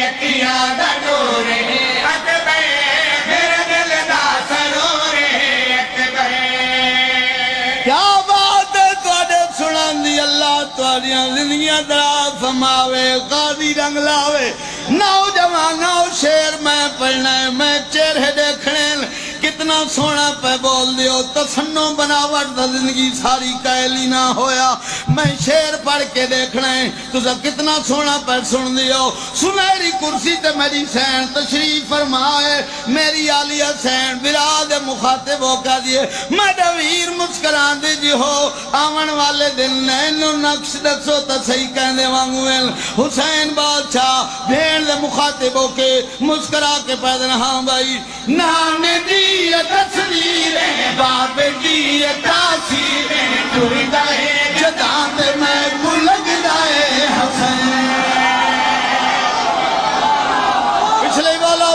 अखियां दा नूर है अकबर मेरे दिल दा सरूर है अकबर क्या बात है तुहाडे सुनान दी अल्लाह तुहाडियां जिंदगियां दराज फरमावे गाजी रंग लावे नौजवानों शेर मैं पढ़ना है मैं चेहरे देखने कितना सोना पे बोल दियो तसन्नो बनावट दा जिंदगी सारी कैली ना होया मैं शेर पढ़ के देखना है तुझा कितना सोना पे सुन दियो सुनहरी कुर्सी ते मेरी सैन तशरीफ फरमाए मेरी आलिया सैन विराद मुखातिब होकर दिए मेरे वीर मुस्कुरान दी जी हो आवन वाले दिन नैनो नक्श दसो तो सही कहने वांगू हुसैन बादशाह भेड़ दे मुखातिब होके मुस्कुरा के पैदल हाँ भाई नाने दी तस्वीरें बाप की तासीरें टुरदा है जदां ते मैं लगदा है हसन पिछले ही बोलो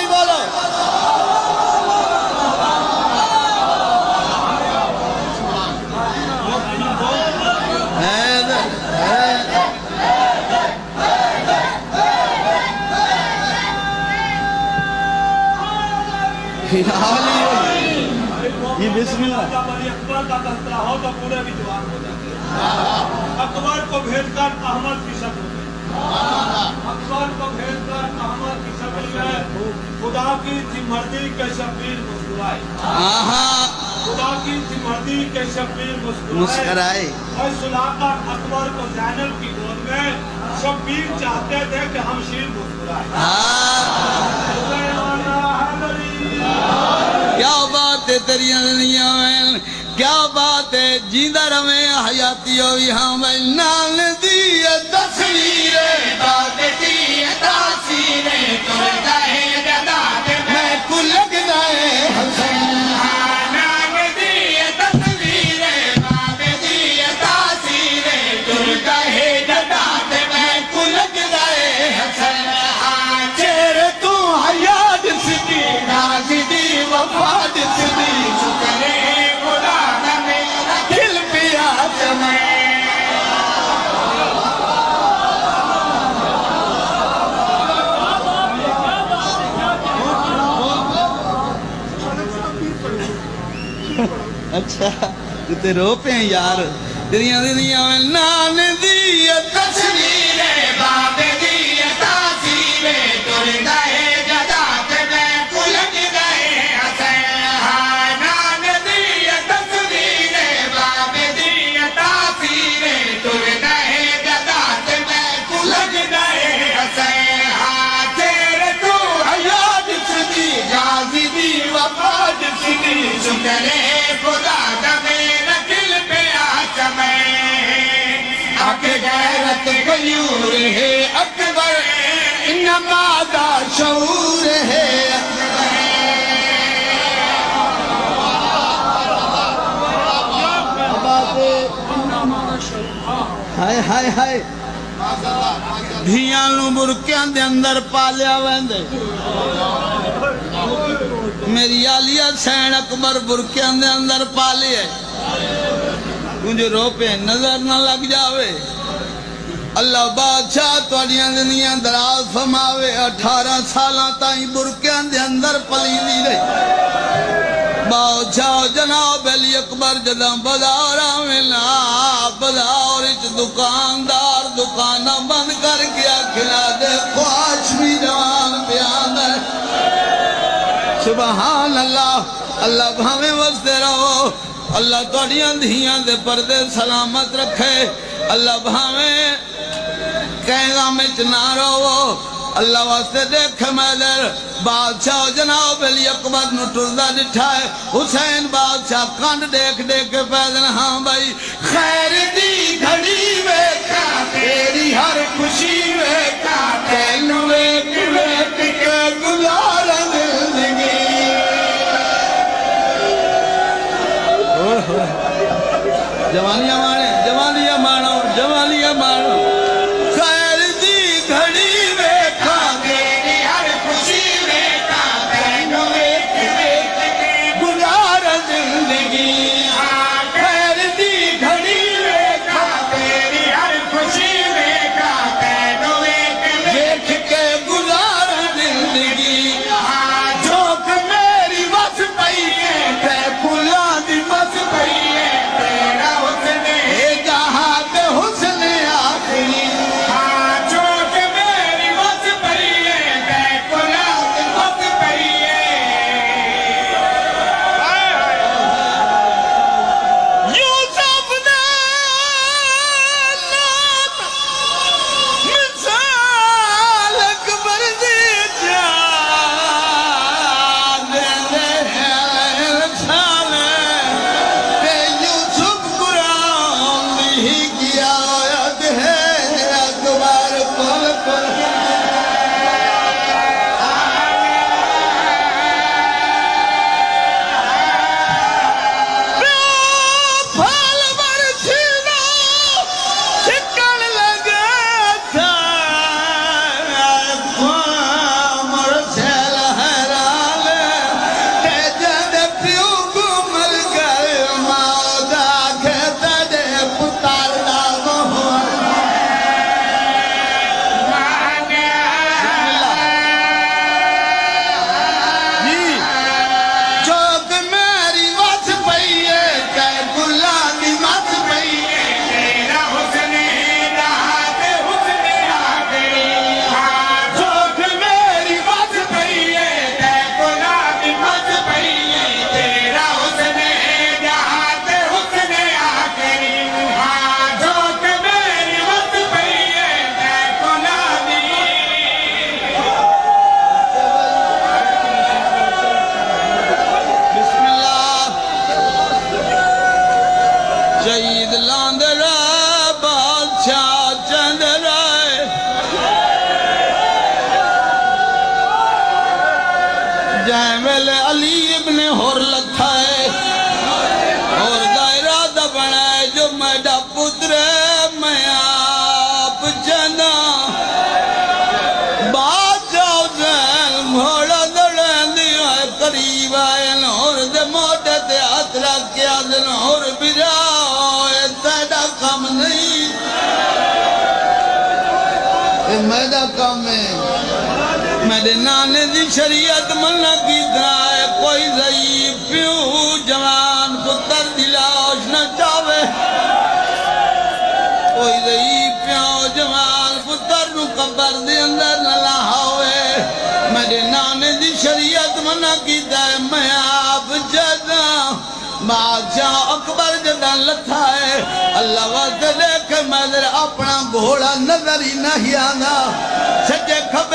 ये बिस्मिल्लाह जब अली अकबर का तस्करा हो तो पूरे भी जवान हो जाते हैं अकबर को भेजकर अहमद की शक्ल में अकबर को भेजकर अहमद की शक्ल में खुदा की थी मर्जी के शब्बीर मुस्कुराए खुदा की थी मर्जी के शब्बीर मुस्कुराए और सुलाकर अकबर को ज़ैनब की गोद में शब्बीर चाहते थे कि हम शीर मुस्कुराए क्या बात है तेरी दुनिया में क्या बात है जींदा रवे हयाती होवी हाँ भाई नाल दी तस्वीर बात दी तासीर टुरदा है जदा मैं को लगदा है हसन नाल दी तस्वीर बात दी तासीर टुरदा है जदा मैं को लगदा है हसन चेहरे तू हयात सिद्दी नाज़ी दी वफाद सिद्दी शुक्र खुदा दा मेरा दिल पिया चमे अच्छा ते रो पे यार तेरियां दुनिया में नान दी तस्वीर बाप दी तासीर टुरदा है जदा ते मैं को लगदा है हसन नान दी तस्वीर बाप दी तासीर टुरदा है जदा ते मैं को लगदा है हसन तेरे तू हयात सदी गाजी दी वफाद सदी शुक्र खुदा दा मेरा दिल पे आचमे आके गैरत गयूर है अकबर इन्नमा दा शऊर है हाय हाय हाय धियां नूं बुरकियां दे अंदर पालिया वेंदे मेरी आलिया सैन अकबर बुरकियां दे अंदर पाली है मुझे रो पे नजर न लग जावे अल्लाह बादशाह तुहाडियां जिंदगियां दराज फरमावे 18 सालां ताईं बुरकियां दे अंदर पली दी रही बादशाह जनाब अली अकबर जदा बाजार आवेला बाजार विच दुकानदार दुकाना बंद करके खिला दे ख्वाहिश भी जवान प्याद सुभान अल्लाह अल्लाह भावे वसते रहो अल्लाह तुहाडियां धियां दे पर्दे सलामत रखे अल्लाह भावे कहना में ना रहो अल्लाह वास्ते देख मैदर बादशाह जनाब अली अकबर नु टुरदा दिठा है हुसैन बादशाह कंड देख देख के पैदल हाँ भाई खैर दी घड़ी वेखा तेरी हर खुशी वेखा तैनू वेख वेख के गुजारा जिंदगी जवानियां माने जवानियां मानो जवानियां मानो खैर दी घड़ी वेखा तेरी हर खुशी वेखा तैनू वेख वेख के गुजारा जिंदगी खैर दी घड़ी वेखा तेरी हर खुशी वेखा तैनू वेख ویلے علی ابن ہور لتھا ہے اور دائرہ دا بنا ہے جو میڈا پتر میں آپ جنا بادشاہ حسین گھوڑا دوڑیں دیو ہے قریب آئے اور دے موٹے تے ہاتھ رکھ کے آدھن اور بجاؤ اے تیڑا کم نہیں اے میڈا کم ہے میرے نانے دی شریعت منع کی دائے کوئی ضعیف پیو جوان پتر دلاش نہ چاہے کوئی ضعیف پیو جوان پتر نو قبر دے اندر نہ لاہوے میرے نانے دی شریعت منع کی دائے میں آپ جدا بادشاہ اکبر جدا لتھا ہے اللہ وقت دیکھ میں در اپنا گھوڑا نظر ہی نہیں آنا سجے